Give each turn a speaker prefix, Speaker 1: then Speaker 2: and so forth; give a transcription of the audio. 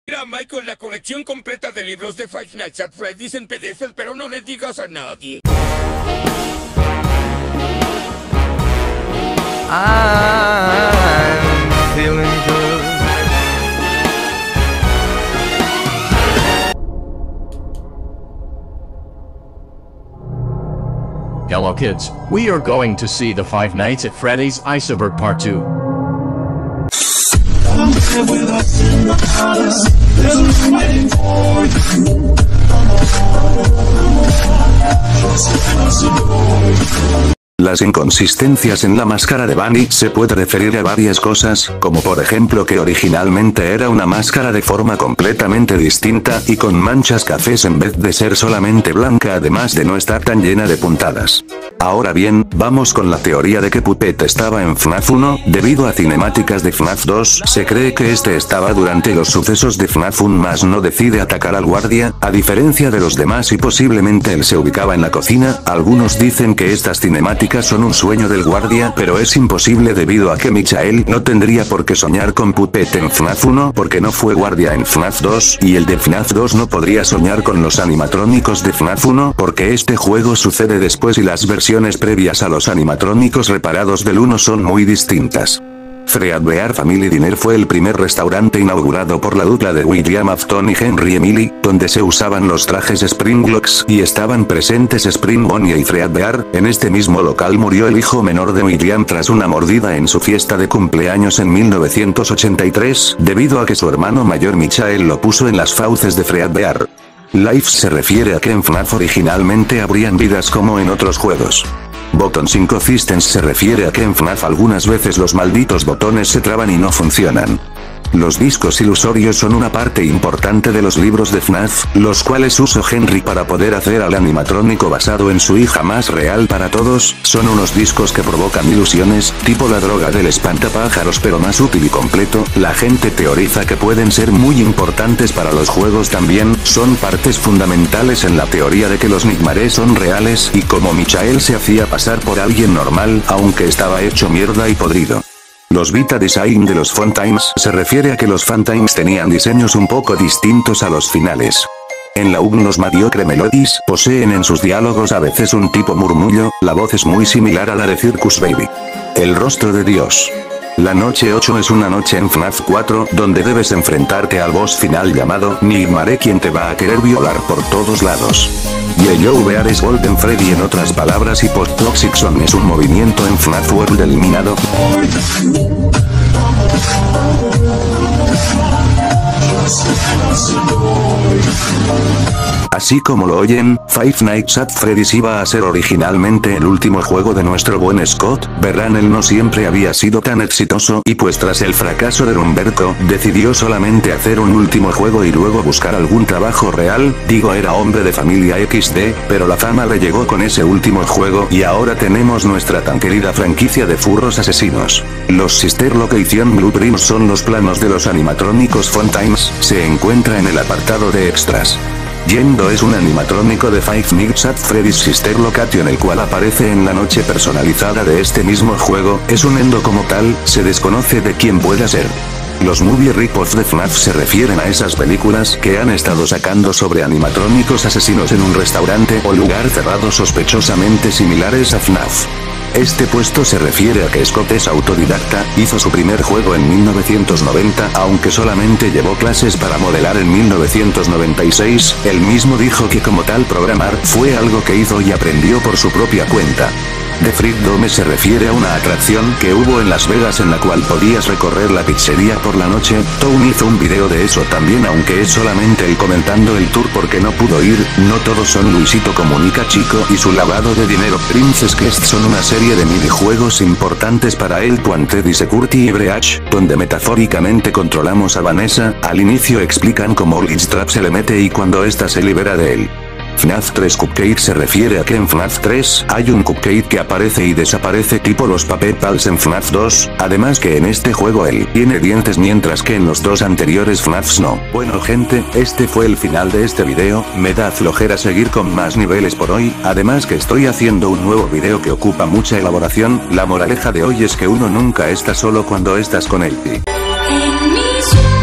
Speaker 1: Mira, Michael, la colección completa de libros de Five Nights at Freddy's en PDF, pero no le digas a nadie.
Speaker 2: I'm feeling good.
Speaker 3: Hello kids, we are going to see the Five Nights at Freddy's Iceberg Part 2.
Speaker 4: Come stay with us in the palace. There's a room waiting for you.
Speaker 5: Las inconsistencias en la máscara de Bunny se puede referir a varias cosas, como por ejemplo que originalmente era una máscara de forma completamente distinta y con manchas cafés en vez de ser solamente blanca, además de no estar tan llena de puntadas. Ahora bien, vamos con la teoría de que Puppet estaba en FNAF 1, debido a cinemáticas de FNAF 2, se cree que este estaba durante los sucesos de FNAF 1 más no decide atacar al guardia, a diferencia de los demás y posiblemente él se ubicaba en la cocina. Algunos dicen que estas cinemáticas son un sueño del guardia, pero es imposible debido a que Michael no tendría por qué soñar con Puppet en FNAF 1 porque no fue guardia en FNAF 2, y el de FNAF 2 no podría soñar con los animatrónicos de FNAF 1 porque este juego sucede después y las versiones previas a los animatrónicos reparados del 1 son muy distintas. Fredbear Family Diner fue el primer restaurante inaugurado por la dupla de William Afton y Henry Emily, donde se usaban los trajes Springlocks y estaban presentes Spring Bonnie y Fredbear. En este mismo local murió el hijo menor de William tras una mordida en su fiesta de cumpleaños en 1983, debido a que su hermano mayor Michael lo puso en las fauces de Fredbear. Life se refiere a que en FNAF originalmente habrían vidas como en otros juegos. Buttons Inconsistence se refiere a que en FNAF algunas veces los malditos botones se traban y no funcionan. Los discos ilusorios son una parte importante de los libros de FNAF, los cuales usó Henry para poder hacer al animatrónico basado en su hija más real para todos. Son unos discos que provocan ilusiones, tipo la droga del espantapájaros pero más útil y completo. La gente teoriza que pueden ser muy importantes para los juegos también, son partes fundamentales en la teoría de que los Nightmares son reales y como Michael se hacía pasar por alguien normal, aunque estaba hecho mierda y podrido. Los Vita Design de los Funtimes se refiere a que los Funtimes tenían diseños un poco distintos a los finales. En la UG los Mediocre Melodies poseen en sus diálogos a veces un tipo murmullo, la voz es muy similar a la de Circus Baby. El rostro de Dios. La noche 8 es una noche en FNAF 4 donde debes enfrentarte al boss final llamado Nightmare, quien te va a querer violar por todos lados. Yellow Bear es Golden Freddy en otras palabras y Post Toxic Zone es un movimiento en FNAF World eliminado. Así como lo oyen, Five Nights at Freddy's iba a ser originalmente el último juego de nuestro buen Scott. Verán, él no siempre había sido tan exitoso y pues tras el fracaso de Humberto, decidió solamente hacer un último juego y luego buscar algún trabajo real. Digo, era hombre de familia XD, pero la fama le llegó con ese último juego y ahora tenemos nuestra tan querida franquicia de furros asesinos. Los Sister Location Blueprints son los planos de los animatrónicos Funtimes, se encuentra en el apartado de extras. Yendo es un animatrónico de Five Nights at Freddy's Sister Location, el cual aparece en la noche personalizada de este mismo juego. Es un endo como tal, se desconoce de quién pueda ser. Los movie rip-off de FNAF se refieren a esas películas que han estado sacando sobre animatrónicos asesinos en un restaurante o lugar cerrado sospechosamente similares a FNAF. Este puesto se refiere a que Scott es autodidacta, hizo su primer juego en 1990, aunque solamente llevó clases para modelar en 1996, él mismo dijo que como tal programar fue algo que hizo y aprendió por su propia cuenta. The Freak Dome se refiere a una atracción que hubo en Las Vegas en la cual podías recorrer la pizzería por la noche. Town hizo un video de eso también, aunque es solamente él comentando el tour porque no pudo ir. No todos son Luisito Comunica Chico y su lavado de dinero. Princess Quest son una serie de minijuegos importantes para el Wanted y Security y Breach, donde metafóricamente controlamos a Vanessa. Al inicio explican cómo Trap se le mete y cuando ésta se libera de él. FNAF 3 Cupcake se refiere a que en FNAF 3 hay un cupcake que aparece y desaparece tipo los Puppet Pals en FNAF 2, además que en este juego él tiene dientes mientras que en los dos anteriores FNAFs no. Bueno gente, este fue el final de este video, me da flojera seguir con más niveles por hoy, además que estoy haciendo un nuevo video que ocupa mucha elaboración. La moraleja de hoy es que uno nunca está solo cuando estás con él.